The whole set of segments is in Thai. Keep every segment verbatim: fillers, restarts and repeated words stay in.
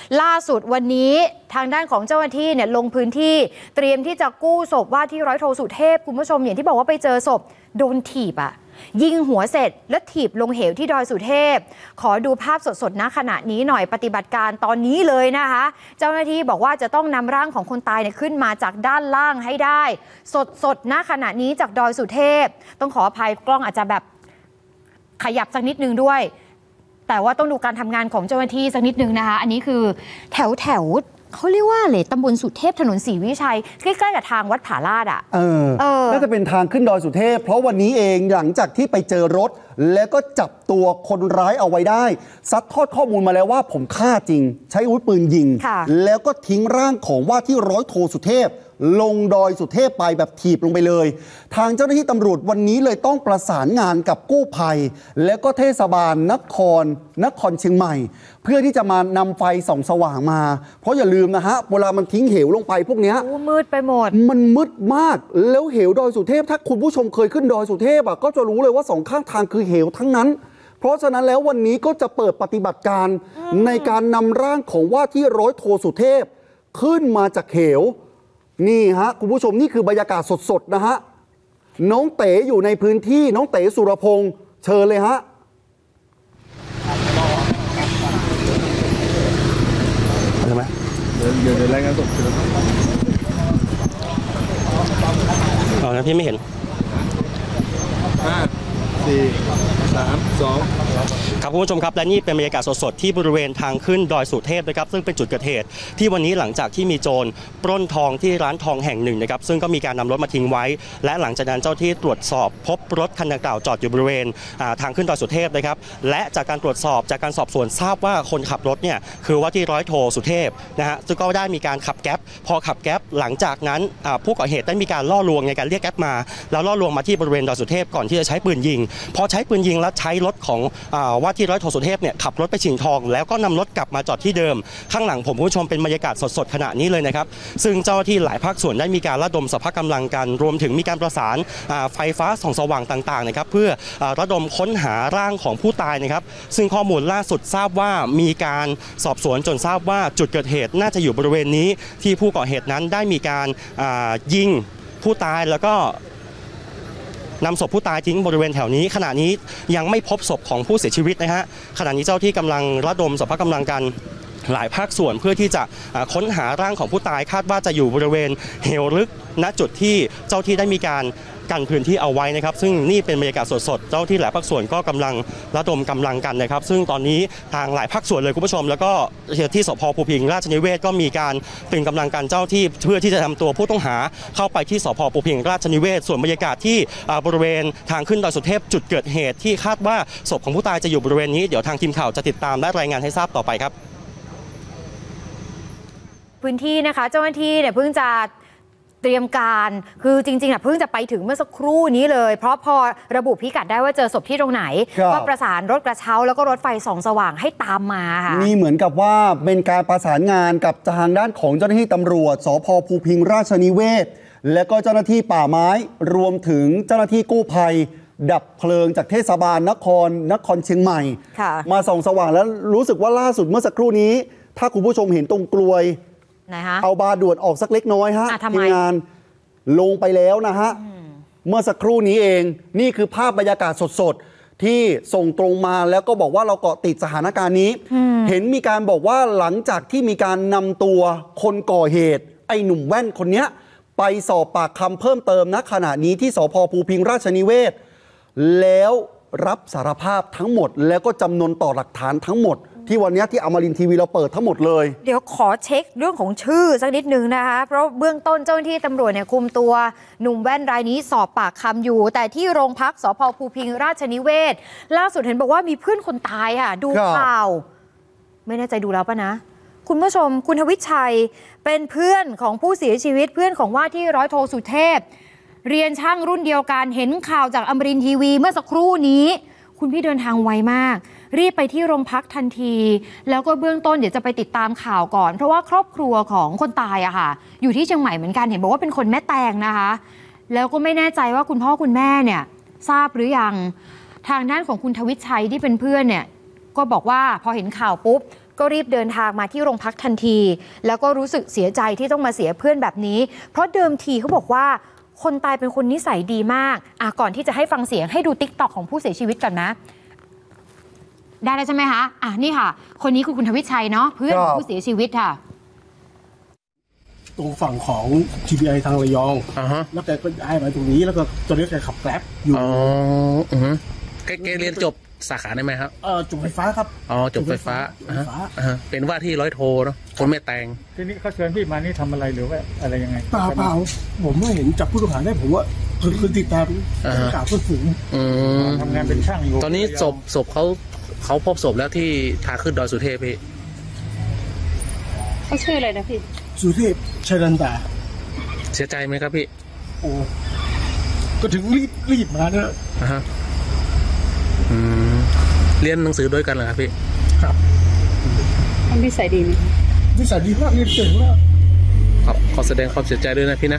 ล่าสุดวันนี้ทางด้านของเจ้าหน้าที่เนี่ยลงพื้นที่เตรียมที่จะกู้ศพว่าที่ร้อยโทสุเทพคุณผู้ชมอย่างที่บอกว่าไปเจอศพโดนถีบอะยิงหัวเสร็จแล้วถีบลงเหวที่ดอยสุเทพขอดูภาพสดๆณขณะนี้หน่อยปฏิบัติการตอนนี้เลยนะคะเจ้าหน้าที่บอกว่าจะต้องนำร่างของคนตายเนี่ยขึ้นมาจากด้านล่างให้ได้สดๆณขณะนี้จากดอยสุเทพต้องขออภัยกล้องอาจจะแบบขยับสักนิดนึงด้วยแต่ว่าต้องดูการทำงานของเจ้าหน้าที่สักนิดนึงนะคะอันนี้คือแถวแถวเขาเรียกว่าอะไรตำบลสุเทพถนนศรีวิชัยใกล้ๆกับทางวัดผาลาดอ่ะเออเออน่าจะเป็นทางขึ้นดอยสุเทพเพราะวันนี้เองหลังจากที่ไปเจอรถแล้วก็จับตัวคนร้ายเอาไว้ได้ซัดทอดข้อมูลมาแล้วว่าผมฆ่าจริงใช้อาวุธปืนยิงแล้วก็ทิ้งร่างของว่าที่ร้อยโทสุเทพลงดอยสุเทพไปแบบถีบลงไปเลยทางเจ้าหน้าที่ตำรวจวันนี้เลยต้องประสานงานกับกู้ภัยและก็เทศบาลนครนครเชียงใหม่เพื่อที่จะมานำไฟส่องสว่างมาเพราะอย่าลืมนะฮะเวลามันทิ้งเหวลงไปพวกนี้มืดไปหมดมันมืดมากแล้วเหวดอยสุเทพถ้าคุณผู้ชมเคยขึ้นดอยสุเทพอ่ะก็จะรู้เลยว่าสองข้างทางคือเหวทั้งนั้นเพราะฉะนั้นแล้ววันนี้ก็จะเปิดปฏิบัติการในการนำร่างของว่าที่ร้อยโทสุเทพขึ้นมาจากเหวนี่ฮะคุณผู้ชมนี่คือบรรยากาศสดๆนะฮะน้องเต๋อยู่ในพื้นที่น้องเต๋สุรพงษ์เชิญเลยฮะใช่ไหมเดี๋ยวเดี๋ยวรายงานสดอ๋อนะพี่ไม่เห็นห้าสี่สามสองครับคุณผู้ชมครับและนี่เป็นบรรยากาศสดๆที่บริเวณทางขึ้นดอยสุเทพนะครับซึ่งเป็นจุดเกิดเหตุที่วันนี้หลังจากที่มีโจรปล้นทองที่ร้านทองแห่งหนึ่งนะครับซึ่งก็มีการนำรถมาทิ้งไว้และหลังจากนั้นเจ้าที่ตรวจสอบพบรถคันดังกล่าวจอดอยู่บริเวณทางขึ้นดอยสุเทพนะครับและจากการตรวจสอบจากการสอบสวนทราบว่าคนขับรถเนี่ยคือว่าที่ร้อยโทสุเทพนะฮะซึ่งก็ได้มีการขับแก๊ปพอขับแก๊ปหลังจากนั้นผู้ก่อเหตุได้มีการล่อลวงในการเรียกแก๊ปมาแล้วล่อลวงมาที่บริเวณดอยสุเทพก่อนที่จะใช้ปืนยิงพอใช้ปืนยิงแล้วใช้รถของว่าที่ร้อยโทสุเทพเนี่ยขับรถไปชิงทองแล้วก็นำรถกลับมาจอดที่เดิมข้างหลังผมผู้ชมเป็นบรรยากาศสดๆขณะนี้เลยนะครับซึ่งเจ้าหน้าที่หลายภาคส่วนได้มีการระดมสรรพกำลังกันรวมถึงมีการประสานไฟฟ้าส่องสว่างต่างๆนะครับเพื่อระดมค้นหาร่างของผู้ตายนะครับซึ่งข้อมูลล่าสุดทราบว่ามีการสอบสวนจนทราบว่าจุดเกิดเหตุน่าจะอยู่บริเวณนี้ที่ผู้ก่อเหตุนั้นได้มีการยิงผู้ตายแล้วก็นำศพผู้ตายทิ้งบริเวณแถวนี้ขณะนี้ยังไม่พบศพของผู้เสียชีวิตนะฮะขณะนี้เจ้าที่กำลังระดมสรรพกำลังกันหลายภาคส่วนเพื่อที่จะค้นหาร่างของผู้ตายคาดว่าจะอยู่บริเวณเหวลึกณจุดที่เจ้าที่ได้มีการกันพื้นที่เอาไว้นะครับซึ่งนี่เป็นบรรยากาศสดๆเจ้าที่หลายภาคส่วนก็กำลังระดมกำลังกันนะครับซึ่งตอนนี้ทางหลายภาคส่วนเลยคุณผู้ชมแล้วก็ที่สภ.ภูพิงราชนิเวศก็มีการตรึงกำลังกันเจ้าที่เพื่อที่จะนำตัวผู้ต้องหาเข้าไปที่สภ.ภูพิงราชนิเวศส่วนบรรยากาศที่บริเวณทางขึ้นดอยสุเทพจุดเกิดเหตุที่คาดว่าศพของผู้ตายจะอยู่บริเวณนี้เดี๋ยวทางทีมข่าวจะติดตามและรายงานให้ทราบต่อไปครับพื้นที่นะคะเจ้าหน้าที่เนี่ยเพิ่งจะเตรียมการคือจริงๆอ่ะเพิ่งจะไปถึงเมื่อสักครู่นี้เลยเพราะพอระบุพิกัดได้ว่าเจอศพที่ตรงไหนก็ประสานรถกระเช้าแล้วก็รถไฟส่องสว่างให้ตามมาค่ะนี่เหมือนกับว่าเป็นการประสานงานกับทางด้านของเจ้าหน้าที่ตำรวจสภ.ภูพิงราชนิเวศและก็เจ้าหน้าที่ป่าไม้รวมถึงเจ้าหน้าที่กู้ภัยดับเพลิงจากเทศบาลนครนครเชียงใหม่มาส่องสว่างแล้วรู้สึกว่าล่าสุดเมื่อสักครู่นี้ถ้าคุณผู้ชมเห็นตรงกลวยเอาบาด่วนออกสักเล็กน้อยฮะทีมงานลงไปแล้วนะฮะเมื่อสักครู่นี้เองนี่คือภาพบรรยากาศสดๆที่ส่งตรงมาแล้วก็บอกว่าเราเกาะติดสถานการณ์นี้เห็นมีการบอกว่าหลังจากที่มีการนำตัวคนก่อเหตุไอ้หนุ่มแว่นคนนี้ไปสอบปากคำเพิ่มเติมณขณะนี้ที่สภ.ภูพิงราชนิเวศแล้วรับสารภาพทั้งหมดแล้วก็จำนวนต่อหลักฐานทั้งหมดที่วันนี้ที่อมรินทร์ทีวีเราเปิดทั้งหมดเลยเดี๋ยวขอเช็คเรื่องของชื่อสักนิดนึงนะคะเพราะเบื้องต้นเจ้าหน้าที่ตำรวจเนี่ยคุมตัวหนุ่มแว่นรายนี้สอบปากคำอยู่แต่ที่โรงพักสภ.ภูพิงราชนิเวศล่าสุดเห็นบอกว่ามีเพื่อนคนตายค่ะดูข่าวไม่แน่ใจดูแล้วปะนะคุณผู้ชมคุณทวิชัยเป็นเพื่อนของผู้เสียชีวิตเพื่อนของว่าที่ร้อยโทสุเทพเรียนช่างรุ่นเดียวกันเห็นข่าวจากอมรินทร์ทีวีเมื่อสักครู่นี้คุณพี่เดินทางไวมากรีบไปที่โรงพักทันทีแล้วก็เบื้องต้นเดี๋ยวจะไปติดตามข่าวก่อนเพราะว่าครอบครัวของคนตายอะค่ะอยู่ที่เชียงใหม่เหมือนกันเห็นบอกว่าเป็นคนแม่แตงนะคะแล้วก็ไม่แน่ใจว่าคุณพ่อคุณแม่เนี่ยทราบหรือยังทางด้านของคุณทวิชัยที่เป็นเพื่อนเนี่ยก็บอกว่าพอเห็นข่าวปุ๊บก็รีบเดินทางมาที่โรงพักทันทีแล้วก็รู้สึกเสียใจที่ต้องมาเสียเพื่อนแบบนี้เพราะเดิมทีเขาบอกว่าคนตายเป็นคนนิสัยดีมากอ่ะก่อนที่จะให้ฟังเสียงให้ดูติ๊กต็อกของผู้เสียชีวิตก่อนนะได้แล้วใช่ไหมคะอ่ะนี่ค่ะคนนี้คือคุณทวิชชัยเนาะเพื่อนผู้เสียชีวิตค่ะตรงฝั่งของ ที พี ไอ ทางระยองอ่าฮะแล้วแกก็ย้ายมาตรงนี้แล้วก็ตอนนี้แกขับแกร็บอยู่อ๋ออือฮะแกแกเรียนจบสาขาได้ไหมครับเออจบไฟฟ้าครับอ๋อจบไฟฟ้าอ่าฮะเป็นว่าที่ร้อยโทเนาะคนไม่แต่งทีนี้เขาเชิญพี่มานี่ทำอะไรหรือว่าอะไรยังไงเปล่าเปล่าผมไม่เห็นจับผู้ต้องหาได้ผมว่าคือคือติดตามข่าวเพื่อฝูงทำงานเป็นช่างอยู่ตอนนี้ศพศพเขาเขาพบศพแล้วที่ทางขึ้นดอยสุเทพพี่เขาชื่ออะไรนะพี่สุเทพชัยรันตาเสียใจไหมครับพี่โอ้ก็ถึงรีบรีบมาเนอะอ่าฮะอืมเรียนหนังสือด้วยกันเหรอครับพี่ครับนิสัยดีไหมนิสัยดีมากเรียนเก่งมากครับขอแสดงความเสียใจด้วยนะพี่นะ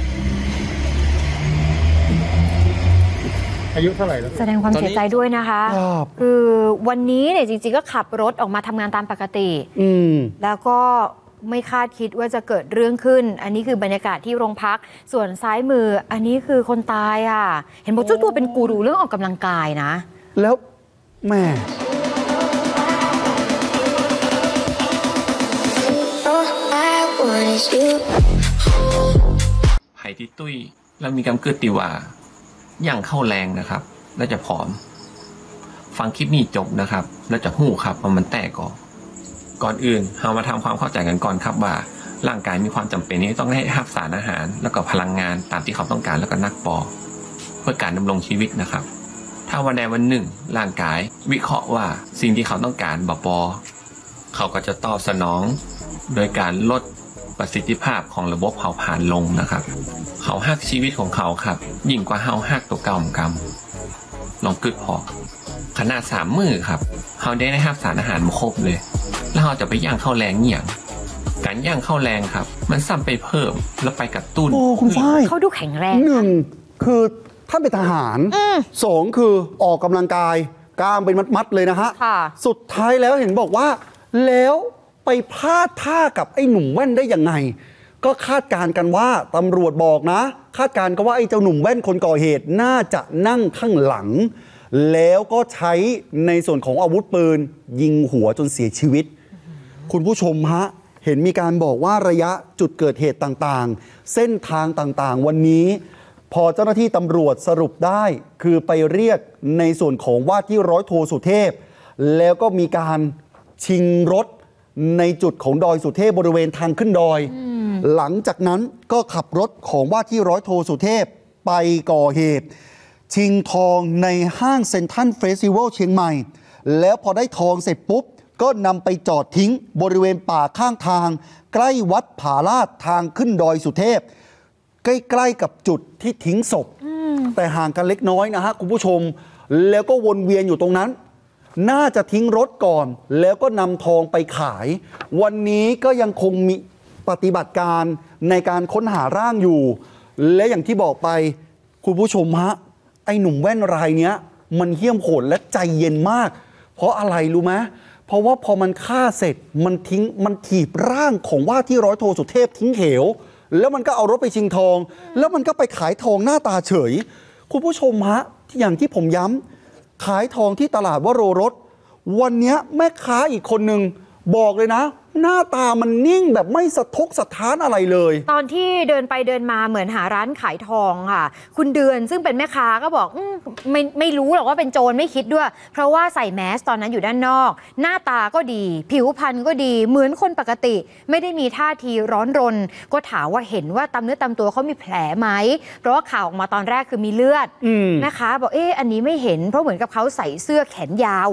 อายุเท่าไหร่แล้วแสดงความเสียใจด้วยนะคะคือวันนี้เนี่ยจริงๆก็ขับรถออกมาทำงานตามปกติแล้วก็ไม่คาดคิดว่าจะเกิดเรื่องขึ้นอันนี้คือบรรยากาศที่โรงพักส่วนซ้ายมืออันนี้คือคนตายอ่ะเห็นบอกเจ้าตัวเป็นกูรูเรื่องออกกำลังกายนะแล้วแม่ไผ่ที่ตุ้ยแล้วมีกำเกิดติว่าย่างเข้าแรงนะครับแล้วจะผอมฟังคลิปนี้จบนะครับแล้วจะหู้ครับว่ามันแตกก่อนก่อนอื่นเรามาทำความเข้าใจกันก่อนครับว่าร่างกายมีความจำเป็นที่ต้องได้รับสารอาหารแล้วก็พลังงานตามที่เขาต้องการแล้วก็นักปอเพื่อการดำรงชีวิตนะครับถ้าวันใดวันหนึ่งร่างกายวิเคราะห์ว่าสิ่งที่เขาต้องการบ่พอเขาก็จะตอบสนองโดยการลดประสิทธิภาพของระบบเผาผลาญลงนะครับเขาฮักชีวิตของเขาครับยิ่งกว่าเฮาฮักตัวเก่ากำลองกึดพอขนาดสามมือครับเขาได้ได้รับสารอาหารมาครบเลยแล้วเราจะไปย่างข้าวแรงเนี่ยการย่างข้าวแรงครับมันซ้ำไปเพิ่มแล้วไปกระตุ้นโอ้คุณฝ้ายเขาดูแข็งแรงหนึ่งคือท่านเป็นทหารสองคือออกกำลังกายกล้ามเป็นมัดๆเลยนะฮะสุดท้ายแล้วเห็นบอกว่าแล้วไปพลาดท่ากับไอ้หนุ่มแว่นได้ยังไงก็คาดการณ์กันว่าตำรวจบอกนะคาดการณ์กันว่าไอ้เจ้าหนุ่มแว่นคนก่อเหตุน่าจะนั่งข้างหลังแล้วก็ใช้ในส่วนของอาวุธปืนยิงหัวจนเสียชีวิตคุณผู้ชมฮะเห็นมีการบอกว่าระยะจุดเกิดเหตุต่างๆเส้นทางต่างๆวันนี้พอเจ้าหน้าที่ตำรวจสรุปได้คือไปเรียกในส่วนของว่าที่ร้อยโทสุเทพแล้วก็มีการชิงรถในจุดของดอยสุเทพบริเวณทางขึ้นดอยหลังจากนั้นก็ขับรถของว่าที่ร้อยโทสุเทพไปก่อเหตุชิงทองในห้างเซ็นทรัลเฟสติวัลเชียงใหม่แล้วพอได้ทองเสร็จปุ๊บก็นำไปจอดทิ้งบริเวณป่าข้างทางใกล้วัดผาลาดทางขึ้นดอยสุเทพใกล้ๆกับจุดที่ทิ้งศพแต่ห่างกันเล็กน้อยนะฮะคุณผู้ชมแล้วก็วนเวียนอยู่ตรงนั้นน่าจะทิ้งรถก่อนแล้วก็นำทองไปขายวันนี้ก็ยังคงมีปฏิบัติการในการค้นหาร่างอยู่และอย่างที่บอกไปคุณผู้ชมฮะไอ้หนุ่มแว่นรายเนี้ยมันเหี้ยมโหดและใจเย็นมากเพราะอะไรรู้ไหมเพราะว่าพอมันฆ่าเสร็จมันทิ้งมันถีบร่างของว่าที่ร้อยโทสุเทพทิ้งเหวแล้วมันก็เอารถไปชิงทองแล้วมันก็ไปขายทองหน้าตาเฉยคุณผู้ชมฮะอย่างที่ผมย้ำขายทองที่ตลาดวโรรสวันนี้แม่ค้าอีกคนนึงบอกเลยนะหน้าตามันนิ่งแบบไม่สะทกสะท้านอะไรเลยตอนที่เดินไปเดินมาเหมือนหาร้านขายทองค่ะคุณเดือนซึ่งเป็นแม่ค้าก็บอกอมไม่ไม่รู้หรอกว่าเป็นโจรไม่คิดด้วยเพราะว่าใส่แมสตอนนั้นอยู่ด้านนอกหน้าตาก็ดีผิวพรรณก็ดีเหมือนคนปกติไม่ได้มีท่าทีร้อนรนก็ถามว่าเห็นว่าตามเนื้อตามตัวเขามีแผลไหมเพราะว่าข่าวออกมาตอนแรกคือมีเลือดนะคะบอกเอออันนี้ไม่เห็นเพราะเหมือนกับเขาใส่เสื้อแขนยาว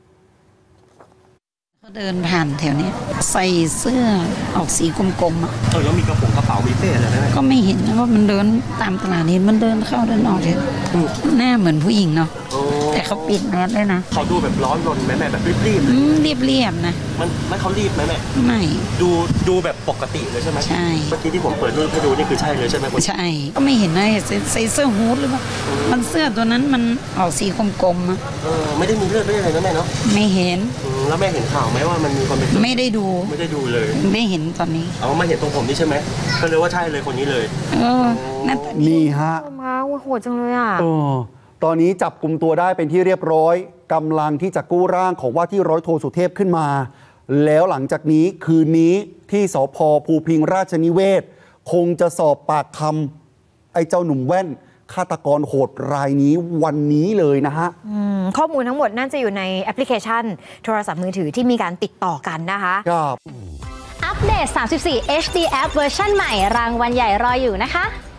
เขาเดินผ่านแถวนี้ใส่เสื้อออกสีกลมๆอ่ะเออแล้วมีกระโปรงกระเป๋ามีเป้อะไรไหมก็ไม่เห็นนะว่ามันเดินตามตลาดเห็นมันเดินเข้าเดินออกเลยหน้าเหมือนผู้หญิงเนาะแต่เขาปิดรถด้วยนะเขาดูแบบร้อนรนไหมแม่แบบรีบอืมเรียบๆนะๆมันไม่เขารีบไหมแม่ไม่ดูดูแบบปกติเลยใช่ไหมใช่เมื่อกี้ที่ผมเปิดรูปให้ดูนี่คือใช่เลยใช่ไหมคุณใช่ก็ไม่เห็นนะใส่ใส่เสื้อฮู้ดหรือเปล่ามันเสื้อตัวนั้นมันออกสีกลมๆอะเออไม่ได้มีเลือดไม่ได้อะไรนะแม่เนาะไม่เห็นอืมแล้วแม่เห็นข่าวไหมว่ามันมีคนเป็นไม่ได้ดูไม่ได้ดูเลยไม่เห็นตอนนี้เอามาเห็นตรงผมนี่ใช่ไหมก็เลยว่าใช่เลยคนนี้เลยเออนั่นนี่ฮะโอ้มาโหดจังเลยอ่ะเออตอนนี้จับกลุ่มตัวได้เป็นที่เรียบร้อยกำลังที่จะกู้ร่างของว่าที่ร้อยโทสุเทพขึ้นมา แล้วหลังจากนี้คืนนี้ที่สภ.ภูพิงราชนิเวศคงจะสอบปากคำไอ้เจ้าหนุ่มแว่นฆาตกรโหดรายนี้วันนี้เลยนะฮะอืมข้อมูลทั้งหมดน่าจะอยู่ในแอปพลิเคชันโทรศัพท์มือถือที่มีการติดต่อกันนะคะครับอัปเดต สามสิบสี่ เอช ดี App เวอร์ชันใหม่รางวัลใหญ่รออยู่นะคะ